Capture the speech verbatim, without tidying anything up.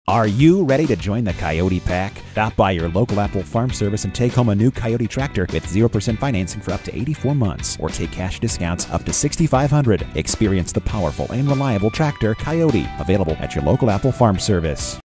Are you ready to join the Coyote Pack? Stop by your local Apple Farm Service and take home a new Coyote tractor with zero percent financing for up to eighty-four months, or take cash discounts up to six thousand five hundred dollars. Experience the powerful and reliable tractor Coyote, available at your local Apple Farm Service.